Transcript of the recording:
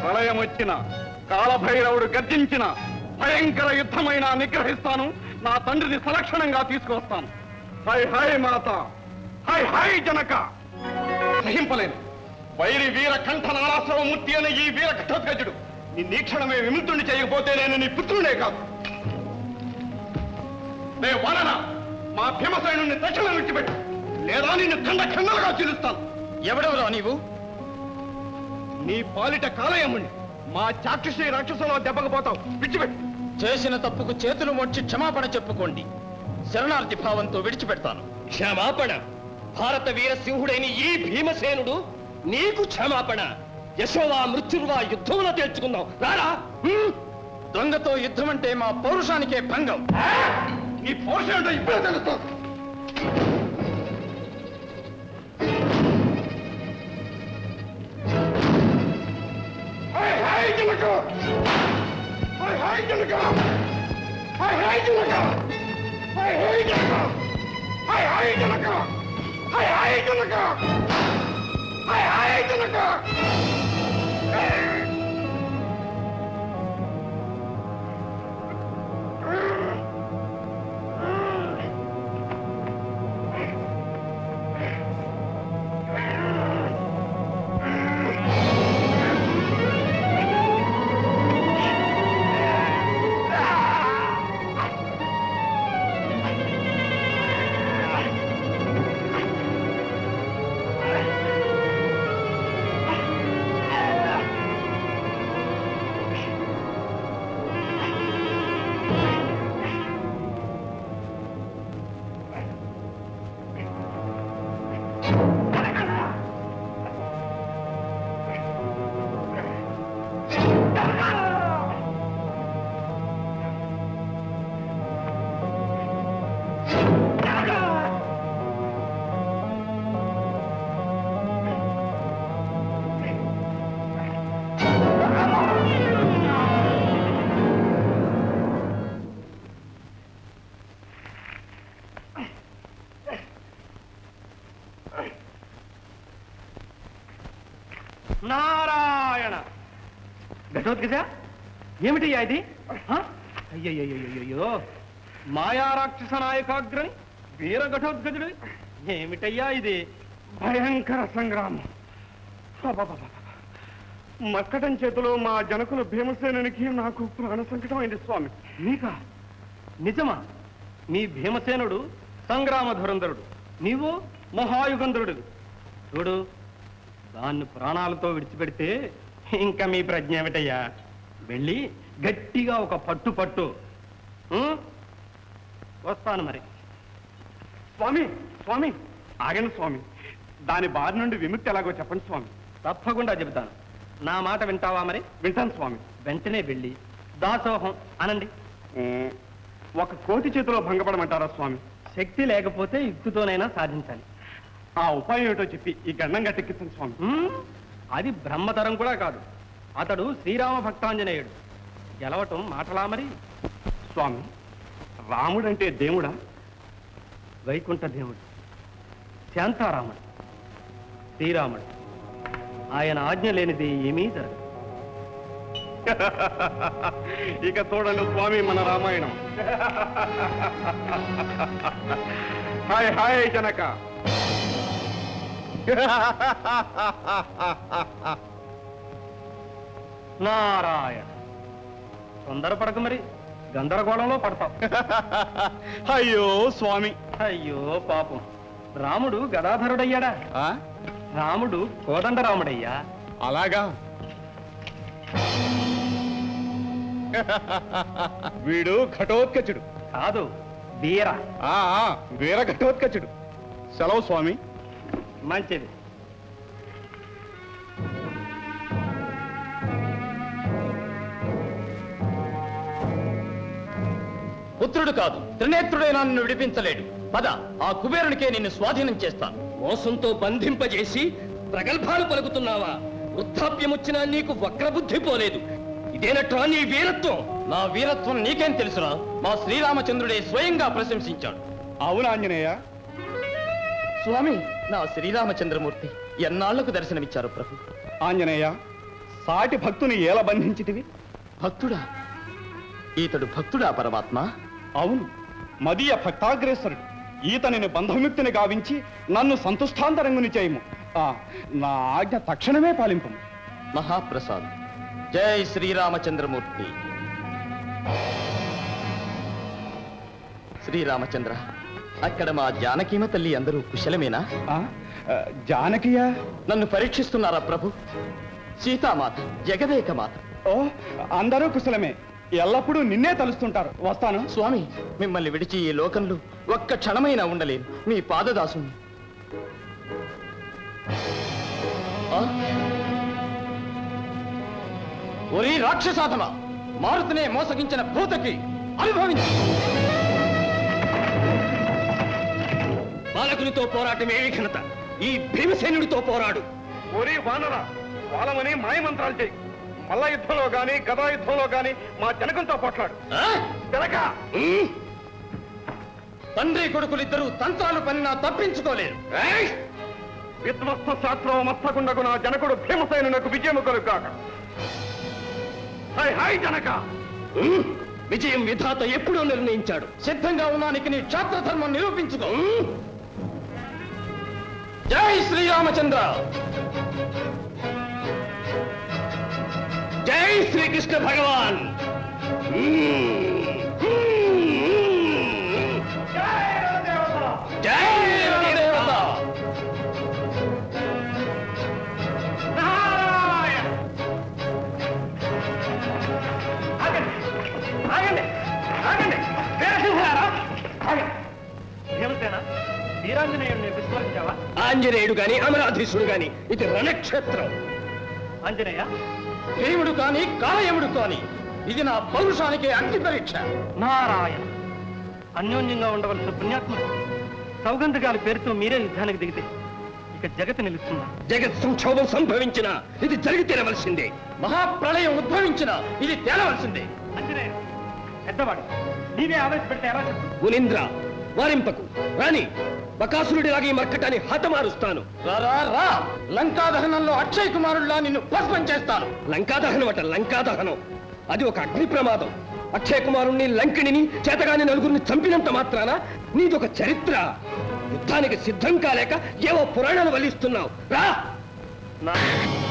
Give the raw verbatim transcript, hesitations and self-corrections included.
ప్రళయం వచ్చిన కాళభైరవుడు గర్జించిన భయంకర యుద్ధమైన నిగ్రహిస్తాను. నా తండ్రిని సలక్షణంగా తీసుకువస్తాను. హై హై మాత, హై హై జనక. సహింపలేను. వైరి వీర కంఠ నారాశ్రవమూర్తి అనే ఈ వీర ఘటోత్కచుడు నీ నీక్షణమే విముక్తుని చేయకపోతే నేను నీ పుత్రుడే కాదు. నే వనన మా భీమసేనుని తక్షణం విడిచిపెట్టు, లేదా నిన్ను ఖండ ఖండలుగా చీలుస్తాను. ఎవడెవరో నీవు? నీ పాలిట కాలయముండి మా చాక్షుషి రాక్షసులో దెబ్బకపోతావు. విడిచిపెట్టు. చేసిన తప్పుకు చేతులు మొడ్చి క్షమాపణ చెప్పుకోండి. శరణార్థి భావంతో విడిచిపెడతాను. క్షమాపణ? భారత వీర సింహుడైన ఈ భీమసేనుడు నీకు క్షమాపణ? యశోవా మృత్యుర్వా యుద్ధంలో తేల్చుకుందాం రారా. దొంగతో యుద్ధం అంటే మా పౌరుషానికే భంగం. నీ పౌరుషం అంటే ఇప్పుడే తెలుస్తుంది. హై హై జనక, హై హై జనక, హై హై జనక, హై హై జనక, హై హై జనక, హై హై జనక, హై హై జనక. నారాయణ. ఘటోత్కచ, ఏమిటయ్యా ఇది? అయ్యయ్యో, మాయారాక్షస నాయకాగ్రని వీర ఘటోత్కచుడు, ఏమిటయ్యా ఇది? భయంకర సంగ్రామం. మక్కటం చేతిలో మా జనకులు భీమసేనునికి నాకు ప్రాణ సంకటం అయింది స్వామి. నీకా? నిజమా? నీ భీమసేనుడు సంగ్రామ ధురంధరుడు, నీవు మహాయుగంధరుడు. చూడు, దాన్ని ప్రాణాలతో విడిచిపెడితే ఇంకా మీ ప్రజ్ఞ ఏమిటయ్యా? వెళ్ళి గట్టిగా ఒక పట్టు పట్టు. వస్తాను మరి. స్వామి, స్వామి ఆగండి స్వామి. దాని బారి నుండి విముక్తి ఎలాగో చెప్పండి స్వామి. తప్పకుండా చెబుతాను. నా మాట వింటావా మరి? వింటాను స్వామి. వెంటనే వెళ్ళి దాసోహం అనండి. ఒక కోతి చేతిలో భంగపడమంటారా స్వామి? శక్తి లేకపోతే యుక్తితోనైనా సాధించాలి. ఆ ఉపాయం ఏమిటో చెప్పి ఈ గండం గట్టెక్కించండి స్వామి. అది బ్రహ్మతరం కూడా కాదు. అతడు శ్రీరామ భక్తాంజనేయుడు. గెలవటం మాటలా మరి? స్వామి, రాముడంటే దేవుడా? వైకుంఠ దేవుడు, శాంతారాముడు, శ్రీరాముడు. ఆయన ఆజ్ఞ లేనిది ఏమీ జరగదు. ఇక చూడండి స్వామి మన రామాయణం. హాయ్ హాయ్ జనక. నారాయణ, తొందరపడక మరి, గందరగోళంలో పడతావు. అయ్యో స్వామి, అయ్యో పాపం. రాముడు గదాధరుడయ్యాడా? రాముడు కోదండరాముడయ్యా. అలాగా? వీడు ఘటోత్కచుడు కాదు, వీర. వీర ఘటోత్కచుడు. సెలవు స్వామి. మంచిది. పుత్రుడు కాదు, త్రినేత్రుడైనా నిన్ను విడిపించలేడు. పద, ఆ కుబేరునికే నిన్ను స్వాధీనం చేస్తాను. మోసంతో బంధింపజేసి ప్రగల్భాలు పలుకుతున్నావా? వృద్ధాప్యమొచ్చినా నీకు వక్రబుద్ధి పోలేదు. ఇదేనట్రా నీ వీరత్వం? నా వీరత్వం నీకేం తెలుసురా? మా శ్రీరామచంద్రుడే స్వయంగా ప్రశంసించాడు. అవునా ఆంజనేయ? స్వామి, నా శ్రీరామచంద్రమూర్తి ఎన్నాళ్లకు దర్శనమిచ్చారు ప్రభు. ఆంజనేయ, సాటి భక్తుని ఎలా బంధించితివి? భక్తుడా? ఈతడు భక్తుడా పరమాత్మ? అవును, మదీయ భక్తాగ్రేసరుడు. ఈతనిని బంధముక్తిని గావించి నన్ను సంతుష్టాంతరంగుని చేయము. ఆ, నా ఆజ్ఞ తక్షణమే పాలింపు. మహాప్రసాద్. జై శ్రీరామచంద్రమూర్తి. శ్రీరామచంద్ర, అక్కడ మా జానకీమ తల్లి అందరూ కుశలమేనా? జానకియా? నన్ను పరీక్షిస్తున్నారా ప్రభు? సీతామాత, జగదేక మాత. ఓ, అందరూ కుశలమే. ఎల్లప్పుడూ నిన్నే తలుస్తుంటారు. వస్తాను. స్వామి, మిమ్మల్ని విడిచి ఈ లోకంలో ఒక్క క్షణమైనా ఉండలేను. మీ పాదదాసుని. ఒరే రాక్షసాధమ, మారుతినే మోసగించిన భూతకి అనుభవించు. బాలకునితో పోరాటం ఏమి ఘనత? ఈ భీమసేనుడితో పోరాడు. ఒరే వానర, వాళ్ళమని మాయమంత్రాలు చేయి. మల్ల యుద్ధంలో గాని గదా యుద్ధంలో గాని మా జనకంతో పోట్లాడు. తండ్రి కొడుకులిద్దరూ తంత్రాలు పనినా తప్పించుకోలేరు. విధ్వస్త శాస్త్రం మస్తకుండకు నా జనకుడు భీమసేనునకు విజయము కలుగాక. హై హై జనక! విజయం విధాత ఎప్పుడో నిర్ణయించాడు. సిద్ధంగా ఉన్నానికి నీ క్షాత్రధర్మం నిరూపించుకో. జై శ్రీరామచంద్ర. జై శ్రీకృష్ణ భగవాన్. జై రణదేవత. ఆగండి, ఆగండి. భీమసేన, వీరాంజనేయుడిని విస్మరించావా? ఆంజనేయుడు గాని అమరాధీశుడు గాని ఇది రణక్షేత్రం. ఆంజనేయ, భీముడు కాని కాలయముడు కాని ఇది నా పౌరుషానికి అగ్ని పరీక్ష. నారాయణ, అన్యోన్యంగా ఉండవలసిన పుణ్యాత్ముడు సౌగంధగాలి పేరుతో మీరే యుద్ధానికి దిగితే ఇక జగత్ నిలుస్తుందా? జగత్ సంక్షోభం సంభవించిన ఇది జరిగి తీరవలసిందే. మహాప్రళయం ఉద్భవించిన ఇది తేలవలసిందే. ఆంజనేయ, పెద్దవాడు, నీవే ఆవేశపెడితే ఎలా చెప్పు? మునీంద్ర, వారింపకు. రాని బకాసురుడిలాగా ఈ మర్కటాన్ని హతమారుస్తాను. రా రా, లంకా దహనంలో అక్షయ్ కుమారుడిలా నిన్ను భస్మం చేస్తాను. లంకాదహనం అట, లంకాదహనం. అది ఒక అగ్ని ప్రమాదం. అక్షయ్ కుమారుణ్ణి, లంకిణిని, చేతగాని నలుగురిని చంపినంత మాత్రాన నీదొక చరిత్ర. యుద్ధానికి సిద్ధం కాలేక ఏవో పురాణాలు వల్లిస్తున్నావు. రా.